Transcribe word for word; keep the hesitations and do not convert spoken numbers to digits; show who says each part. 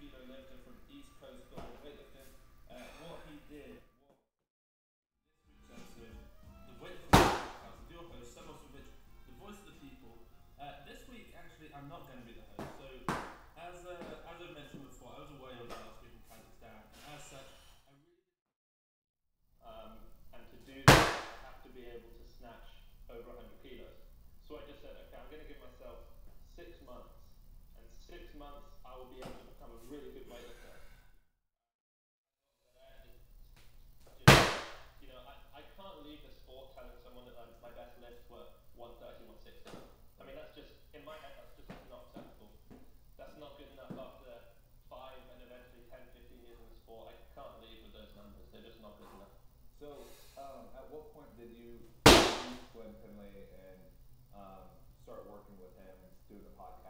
Speaker 1: kilo lifter from East Coast Global Weightlifting. Uh, what he did was this week's episode, the Weightlifting Podcast with your host, some of which the voice of the people. Uh, this week, actually, I'm not going to be the host. So, as uh, as I mentioned before, I was away on last week in Kazakhstan, and as such, I really um, and to do that, I have to be able to snatch over one hundred kilos. So I just said, okay, I'm going to give myself six months, and six months I will be able to become a really good weightlifter. You know, I, I can't leave the sport telling someone that um, my best lifts were one thirty, one sixty. I mean, that's just, in my head, that's just not acceptable. That's not good enough after five and eventually ten, fifteen years in the sport. I can't leave with those numbers. They're just not good enough.
Speaker 2: So, um, at what point did you meet Glenn Finlay and um, start working with him and doing the podcast?